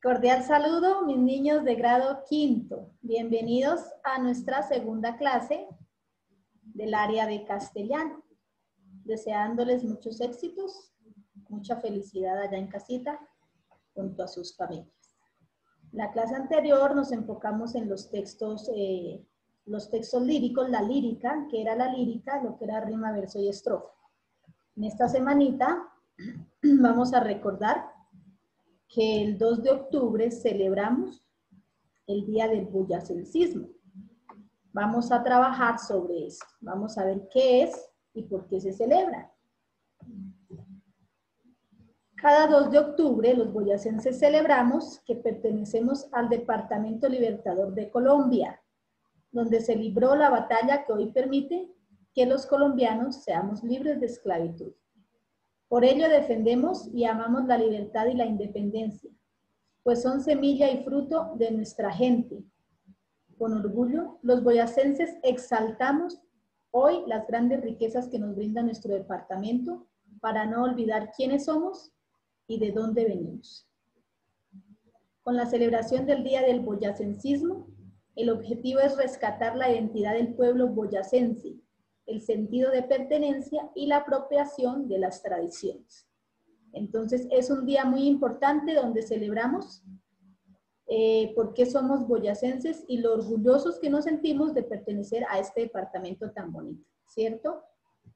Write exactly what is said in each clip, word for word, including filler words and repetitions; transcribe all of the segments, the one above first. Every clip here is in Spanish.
Cordial saludo, mis niños de grado quinto. Bienvenidos a nuestra segunda clase del área de castellano. Deseándoles muchos éxitos, mucha felicidad allá en casita, junto a sus familias. La clase anterior nos enfocamos en los textos, eh, los textos líricos, la lírica, que era la lírica, lo que era rima, verso y estrofa. En esta semanita vamos a recordar que el dos de octubre celebramos el Día del Boyacencismo. Vamos a trabajar sobre esto. Vamos a ver qué es y por qué se celebra. Cada dos de octubre los boyacenses celebramos que pertenecemos al Departamento Libertador de Colombia, donde se libró la batalla que hoy permite que los colombianos seamos libres de esclavitud. Por ello defendemos y amamos la libertad y la independencia, pues son semilla y fruto de nuestra gente. Con orgullo, los boyacenses exaltamos hoy las grandes riquezas que nos brinda nuestro departamento para no olvidar quiénes somos y de dónde venimos. Con la celebración del Día del Boyacencismo, el objetivo es rescatar la identidad del pueblo boyacense, el sentido de pertenencia y la apropiación de las tradiciones. Entonces es un día muy importante donde celebramos eh, por qué somos boyacenses y lo orgullosos que nos sentimos de pertenecer a este departamento tan bonito, ¿cierto?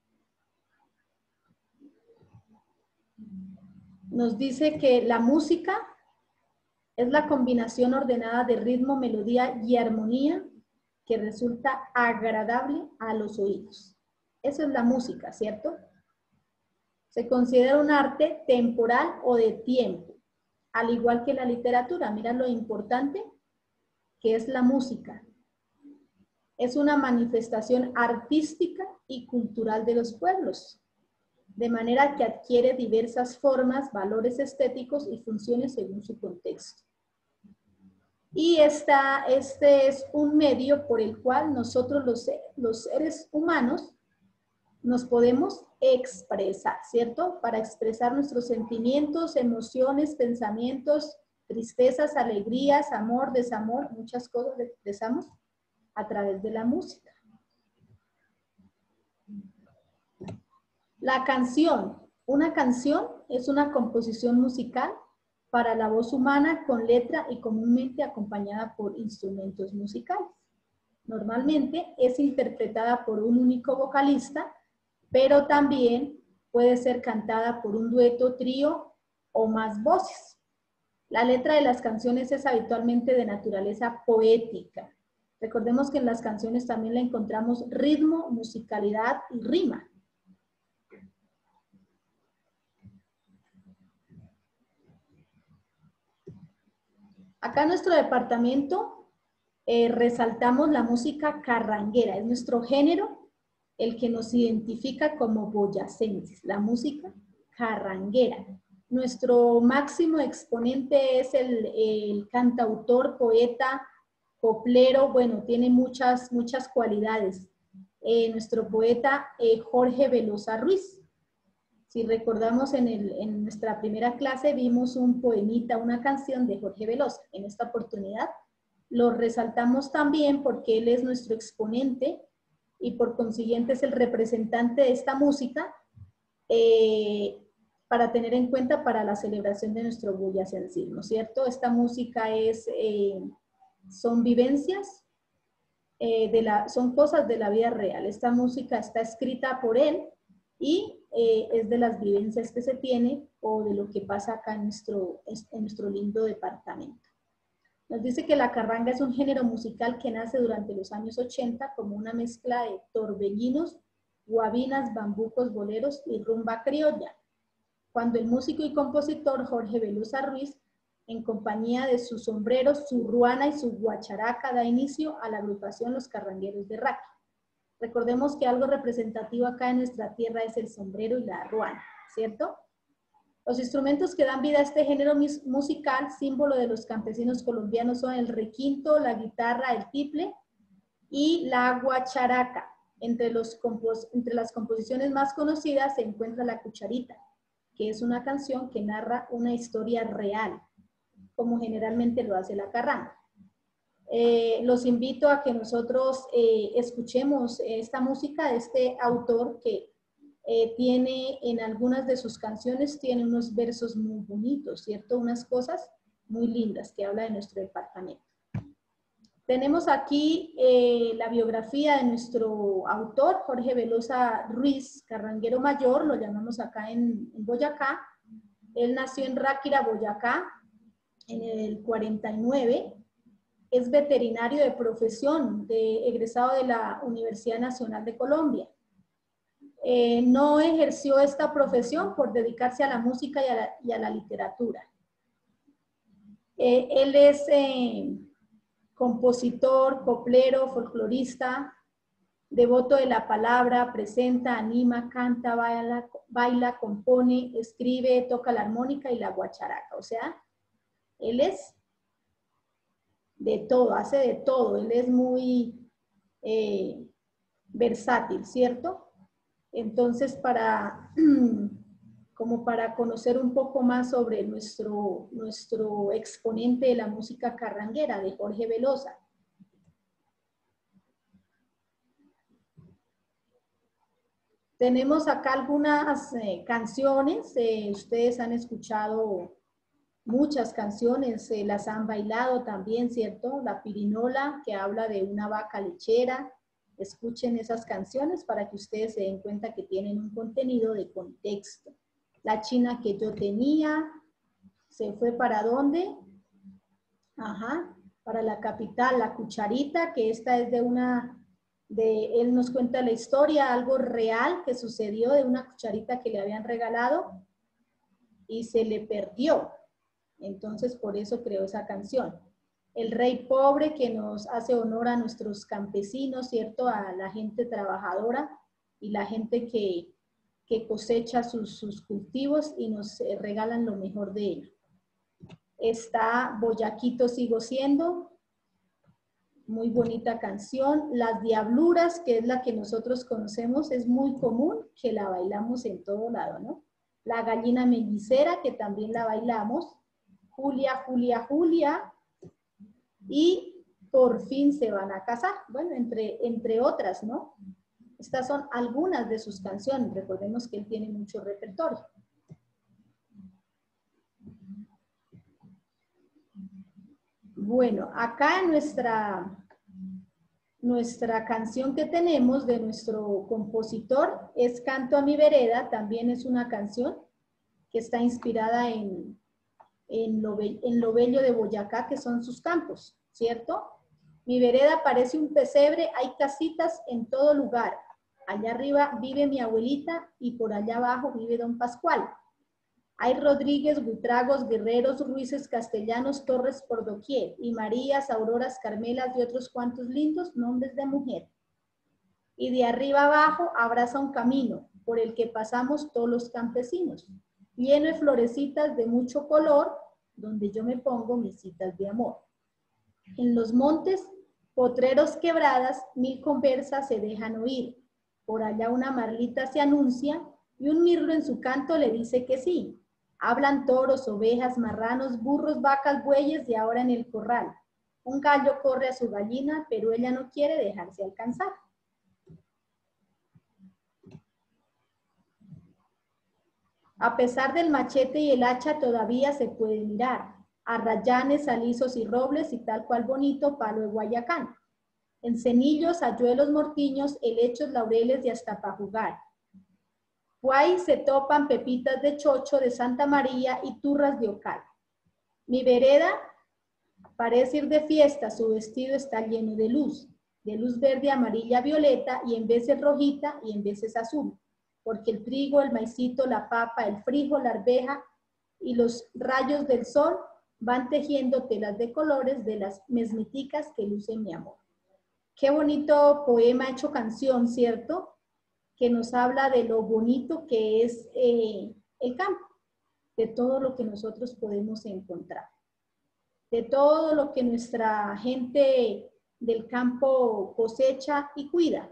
Nos dice que la música es la combinación ordenada de ritmo, melodía y armonía que resulta agradable a los oídos. Eso es la música, ¿cierto? Se considera un arte temporal o de tiempo, al igual que la literatura. Mira lo importante que es la música. Es una manifestación artística y cultural de los pueblos, de manera que adquiere diversas formas, valores estéticos y funciones según su contexto. Y esta, este es un medio por el cual nosotros los, los seres humanos nos podemos expresar, ¿cierto? Para expresar nuestros sentimientos, emociones, pensamientos, tristezas, alegrías, amor, desamor, muchas cosas expresamos a través de la música. La canción. Una canción es una composición musical para la voz humana con letra y comúnmente acompañada por instrumentos musicales. Normalmente es interpretada por un único vocalista, pero también puede ser cantada por un dueto, trío o más voces. La letra de las canciones es habitualmente de naturaleza poética. Recordemos que en las canciones también le encontramos ritmo, musicalidad y rima. Acá en nuestro departamento eh, resaltamos la música carranguera, es nuestro género, el que nos identifica como boyacenses, la música carranguera. Nuestro máximo exponente es el, el cantautor, poeta, coplero, bueno, tiene muchas, muchas cualidades. Eh, nuestro poeta eh, Jorge Velosa Ruiz. Si recordamos en, el, en nuestra primera clase vimos un poemita, una canción de Jorge Velosa. En esta oportunidad lo resaltamos también porque él es nuestro exponente y por consiguiente es el representante de esta música eh, para tener en cuenta para la celebración de nuestro boyacencismo, ¿cierto? Esta música es, eh, son vivencias, eh, de la, son cosas de la vida real. Esta música está escrita por él y eh, es de las vivencias que se tiene o de lo que pasa acá en nuestro, en nuestro lindo departamento. Nos dice que la carranga es un género musical que nace durante los años ochenta como una mezcla de torbellinos, guabinas, bambucos, boleros y rumba criolla, cuando el músico y compositor Jorge Velosa Ruiz, en compañía de sus sombreros, su ruana y su guacharaca, da inicio a la agrupación Los Carrangueros de Raque. Recordemos que algo representativo acá en nuestra tierra es el sombrero y la ruana, ¿cierto? Los instrumentos que dan vida a este género musical, símbolo de los campesinos colombianos, son el requinto, la guitarra, el tiple y la guacharaca. Entre, los entre las composiciones más conocidas se encuentra La Cucharita, que es una canción que narra una historia real. como generalmente lo hace la carranga. Eh, los invito a que nosotros eh, escuchemos esta música de este autor que eh, tiene en algunas de sus canciones, tiene unos versos muy bonitos, ¿cierto? Unas cosas muy lindas que habla de nuestro departamento. Tenemos aquí eh, la biografía de nuestro autor, Jorge Velosa Ruiz, carranguero mayor, lo llamamos acá en, en Boyacá. Él nació en Ráquira, Boyacá, en el cuarenta y nueve. Es veterinario de profesión, de, egresado de la Universidad Nacional de Colombia. Eh, no ejerció esta profesión por dedicarse a la música y a la, y a la literatura. Eh, él es eh, compositor, coplero, folclorista, devoto de la palabra, presenta, anima, canta, baila, baila, compone, escribe, toca la armónica y la guacharaca. O sea, él es de todo, hace de todo. Él es muy eh, versátil, ¿cierto? Entonces, para, como para conocer un poco más sobre nuestro, nuestro exponente de la música carranguera, de Jorge Velosa. Tenemos acá algunas eh, canciones, eh, ustedes han escuchado muchas canciones, eh, las han bailado también, ¿cierto? La pirinola, que habla de una vaca lechera. Escuchen esas canciones para que ustedes se den cuenta que tienen un contenido de contexto. La china que yo tenía, ¿se fue para dónde? Ajá, para la capital. La cucharita, que esta es de una, de, él nos cuenta la historia, algo real que sucedió de una cucharita que le habían regalado y se le perdió. Entonces, por eso creó esa canción. El rey pobre, que nos hace honor a nuestros campesinos, ¿cierto? A la gente trabajadora y la gente que, que cosecha sus, sus cultivos y nos eh, regalan lo mejor de ello. Está Boyaquito sigo siendo, muy bonita canción. Las diabluras, que es la que nosotros conocemos, es muy común que la bailamos en todo lado, ¿no? La gallina mellicera, que también la bailamos. Julia, Julia, Julia. Y por fin se van a casar. Bueno, entre, entre otras, ¿no? Estas son algunas de sus canciones. Recordemos que él tiene mucho repertorio. Bueno, acá en nuestra, nuestra canción que tenemos de nuestro compositor es Canto a mi vereda. También es una canción que está inspirada en, en, lo, en lo bello de Boyacá, que son sus campos, ¿cierto? Mi vereda parece un pesebre, hay casitas en todo lugar. Allá arriba vive mi abuelita y por allá abajo vive don Pascual. Hay Rodríguez, Buitragos, Guerreros, Ruices, Castellanos, Torres por doquier, y Marías, Auroras, Carmelas y otros cuantos lindos nombres de mujer. Y de arriba abajo abraza un camino por el que pasamos todos los campesinos, lleno de florecitas de mucho color, donde yo me pongo mis citas de amor. En los montes, potreros quebradas, mil conversas se dejan oír. Por allá una marlita se anuncia y un mirlo en su canto le dice que sí. Hablan toros, ovejas, marranos, burros, vacas, bueyes y ahora en el corral. Un gallo corre a su gallina, pero ella no quiere dejarse alcanzar. A pesar del machete y el hacha todavía se puede mirar. Arrayanes, alisos y robles y tal cual bonito palo de Guayacán. En cenillos, ayuelos, mortiños, helechos, laureles y hasta para jugar. Guay se topan pepitas de chocho de Santa María y turras de ocal. Mi vereda parece ir de fiesta, su vestido está lleno de luz, de luz verde, amarilla, violeta y en veces rojita y en veces azul, porque el trigo, el maicito, la papa, el frijol, la arveja y los rayos del sol van tejiendo telas de colores de las mesmiticas que luce mi amor. Qué bonito poema hecho canción, ¿cierto? Que nos habla de lo bonito que es eh, el campo, de todo lo que nosotros podemos encontrar, de todo lo que nuestra gente del campo cosecha y cuida.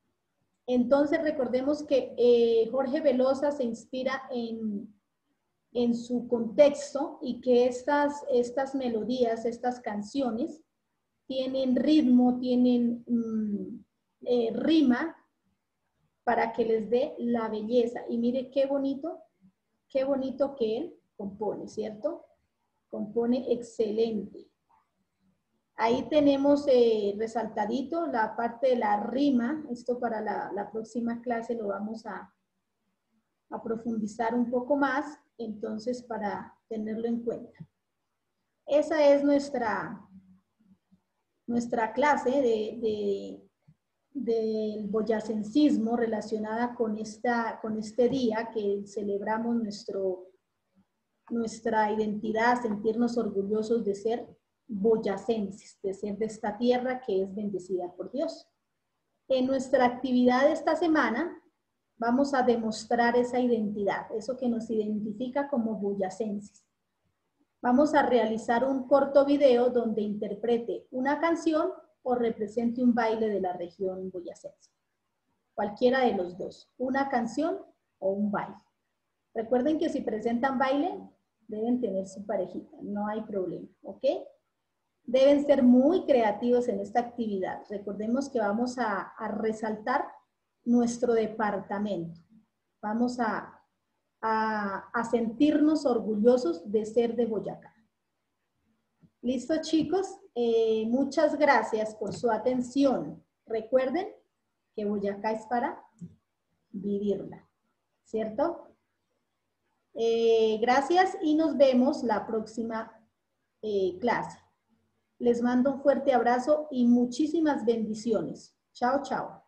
Entonces recordemos que eh, Jorge Velosa se inspira en, en su contexto y que estas, estas melodías, estas canciones, tienen ritmo, tienen mm, eh, rima para que les dé la belleza. Y mire qué bonito, qué bonito que él compone, ¿cierto? Compone excelente. Ahí tenemos eh, resaltadito la parte de la rima. Esto para la, la próxima clase lo vamos a, a profundizar un poco más, entonces para tenerlo en cuenta. Esa es nuestra, nuestra clase de, de, del boyacencismo relacionada con, esta, con este día que celebramos nuestro, nuestra identidad, sentirnos orgullosos de ser boyacenses, de ser de esta tierra que es bendecida por Dios. En nuestra actividad de esta semana vamos a demostrar esa identidad, eso que nos identifica como boyacenses. Vamos a realizar un corto video donde interprete una canción o represente un baile de la región boyacense. Cualquiera de los dos, una canción o un baile. Recuerden que si presentan baile, deben tener su parejita, no hay problema, ¿ok? Deben ser muy creativos en esta actividad. Recordemos que vamos a, a resaltar nuestro departamento. Vamos a, a, a sentirnos orgullosos de ser de Boyacá. ¿Listo, chicos? Eh, muchas gracias por su atención. Recuerden que Boyacá es para vivirla, ¿cierto? Eh, gracias y nos vemos la próxima eh, clase. Les mando un fuerte abrazo y muchísimas bendiciones. Chao, chao.